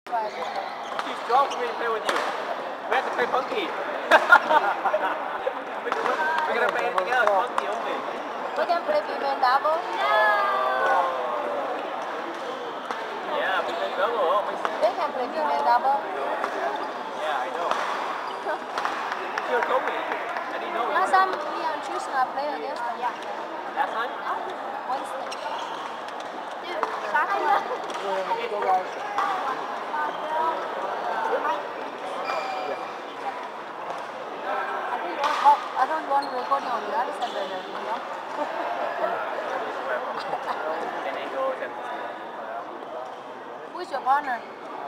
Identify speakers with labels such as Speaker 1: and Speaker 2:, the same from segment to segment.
Speaker 1: Too strong for me to play with you. We have to play funky. We're gonna play anything else, funky only.
Speaker 2: We can play female double.
Speaker 1: Yeah, female double.
Speaker 2: They can play female double.
Speaker 1: Yeah, I know. You told me. I didn't know.
Speaker 2: Last time me and Tristan are playing against them. Yeah.
Speaker 1: Last time?
Speaker 2: Wednesday.
Speaker 3: Dude, Saturday.
Speaker 2: I don't want recording on the other side, you know? Who is your partner?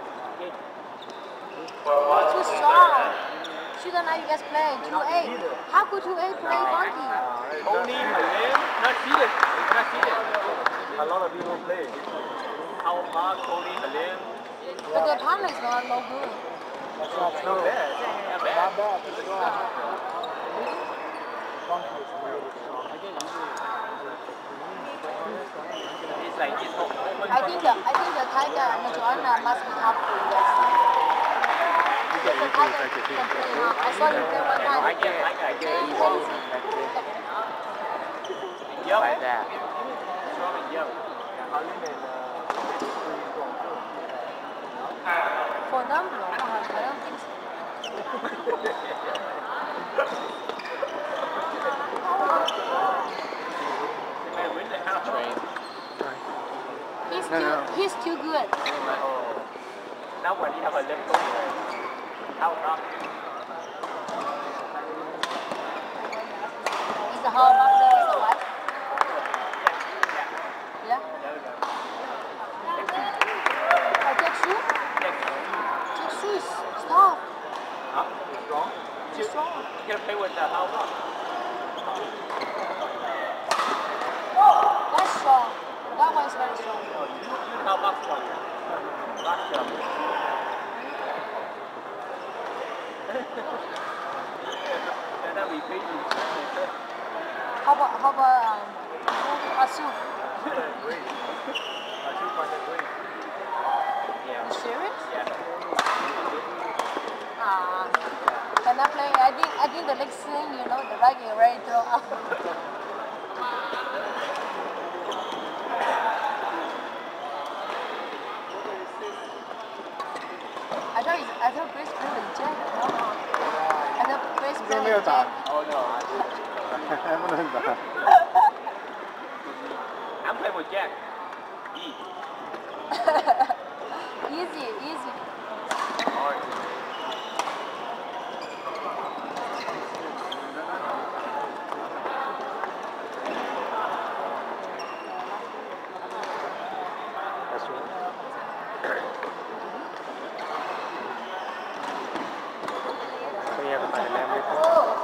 Speaker 2: Too strong. Shouldn't you guys play 2A? How could 2A play funky?
Speaker 1: Only Halim, not seated. Not seated.
Speaker 4: A lot of people play.
Speaker 1: How Park, Cody, Halim.
Speaker 2: But their partner is not no good.
Speaker 4: That's not
Speaker 1: Not bad. Not bad.
Speaker 4: Not bad. It's wrong. Funky is really strong.
Speaker 1: It's like it's open.
Speaker 2: I think the Tiger and the Joanna must be tough for you guys. Because the Tiger can play now. I saw you play one time.
Speaker 1: I get it.
Speaker 4: Yo. Like that.
Speaker 1: Strong and young.
Speaker 2: For them, no, I don't think so. He's too good.
Speaker 1: Now when you have a left foot, how come?
Speaker 2: Is the whole box there is the what? Yeah? I take shoe? Take shoes. Stop.
Speaker 1: Huh? Strong?
Speaker 2: Too strong.
Speaker 1: You can play with the how long?
Speaker 2: That's strong. That one is very strong.
Speaker 1: How much one? That's
Speaker 2: How about Asu?
Speaker 4: Great. I should find it great.
Speaker 1: Yeah.
Speaker 2: You serious?
Speaker 1: Yeah.
Speaker 2: Can I play? I think the next thing you know the right get ready to throw out. I thought Grace played with Jack. No. I thought Grace played with Jack.
Speaker 1: Oh no.
Speaker 4: 해보는다.
Speaker 1: I'm playing with Jack.
Speaker 2: Easy.
Speaker 4: That's right. So you have to find a memory for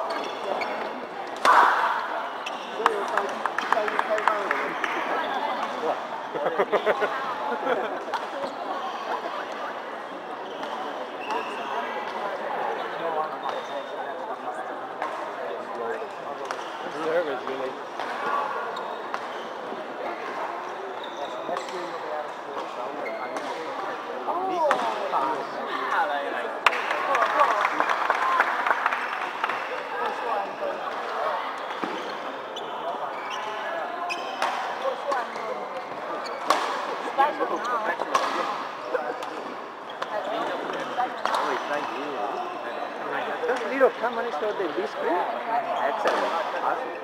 Speaker 4: service, really. Those little companies show the display. Excellent. Awesome.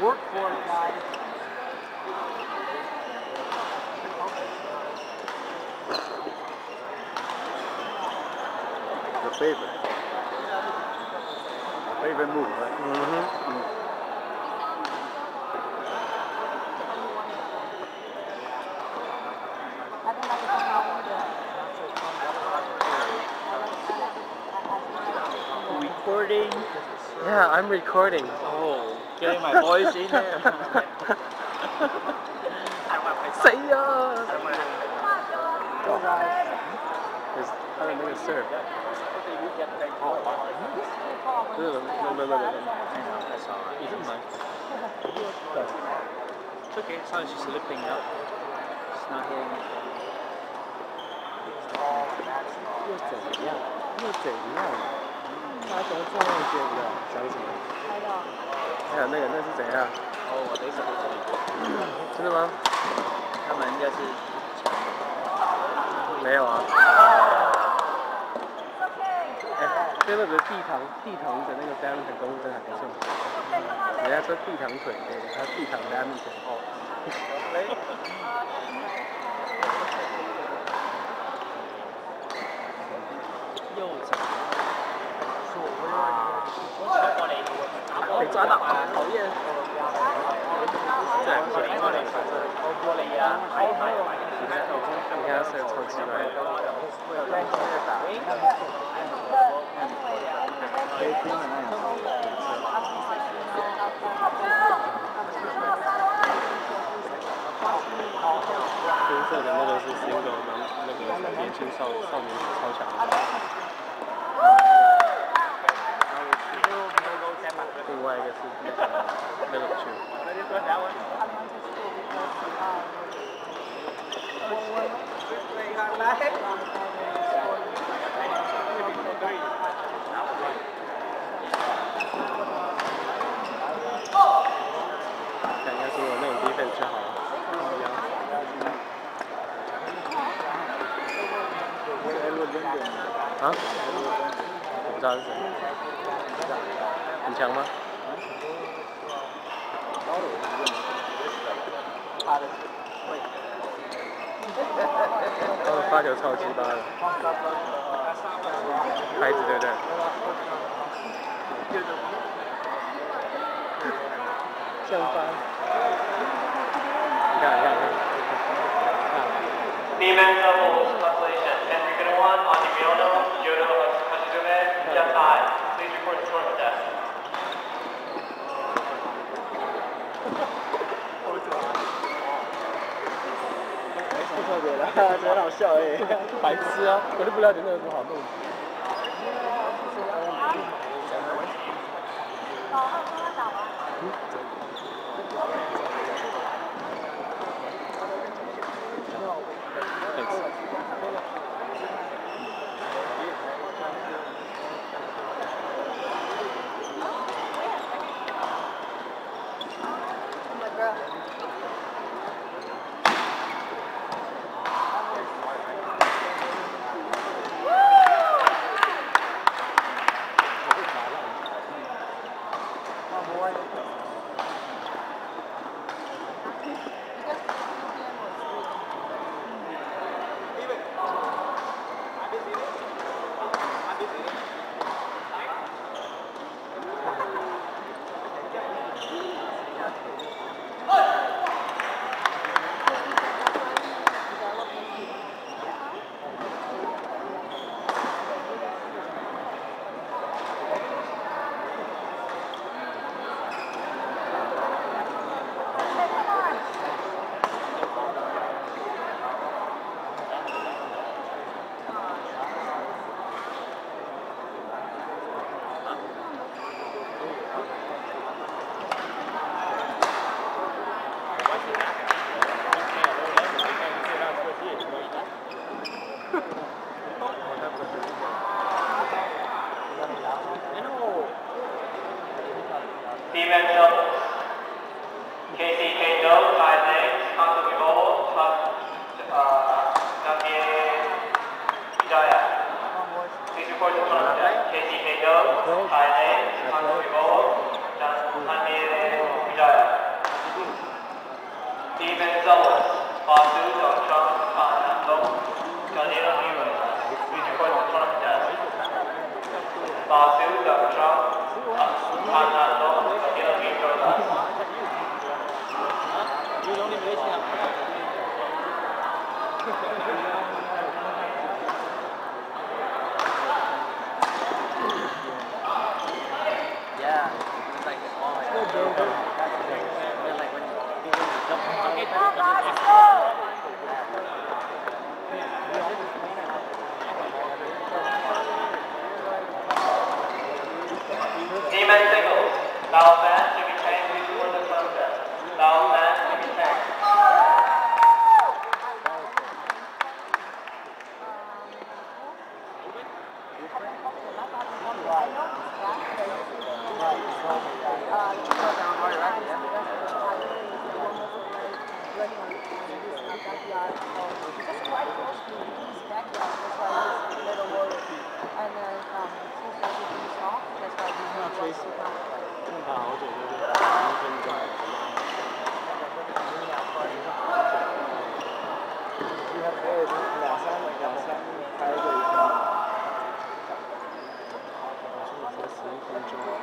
Speaker 1: work for it, guys.
Speaker 4: The favorite. Favorite move, right?
Speaker 1: Recording.
Speaker 4: Yeah, I'm recording.
Speaker 1: Oh, getting my voice in there.
Speaker 4: Say ya! There's how to make a serve. No.
Speaker 1: You don't mind. It's okay, as long as you're slipping up. It's not hitting it.
Speaker 4: 又怎样？他从上面接的，讲什么？还有那是怎样？
Speaker 1: 哦，我等一下。
Speaker 4: 真的吗？
Speaker 1: 他们应该是
Speaker 4: 没有啊。这个地堂的那个 badminton 功夫真的很不错。人家说地堂腿，对，他地堂 badminton。哦。
Speaker 1: 右脚。被抓到，讨厌。对，玻璃啊，
Speaker 4: 你看他射超级白。黑色的那个是 single 的，那个年轻少年超强。另外一个是那个球。应该是我那种 defense 就好了。啊？我不知道是谁。很强吗？他们发球超级巴的，拍子对不对？像翻。你看。
Speaker 5: Defense doubles translation. Entry good one, Antimiono, Yodo, Hashigume, Step 5. Please report to storm desk.
Speaker 4: 不特别的，很好笑哎，白痴啊！我就不了解那有什么好弄。
Speaker 5: Defense doubles. Casey Kendo, 5 lanes, Kanto Kibobo, Namie Hidaya. Please report to front desk. Casey Kendo, 5 lanes, Kanto Kibobo, Namie Hidaya. 第一名是我，法师长枪卡南东，感谢你们，please report to front desk。法师长枪卡南东，感谢你们。
Speaker 1: Yeah, it's like all like then like when people jump on it,
Speaker 5: Demon singles. Lao Fan, Jimmy Chang, please report to front desk. Lao Fan, Jimmy Chang.
Speaker 4: Enjoy.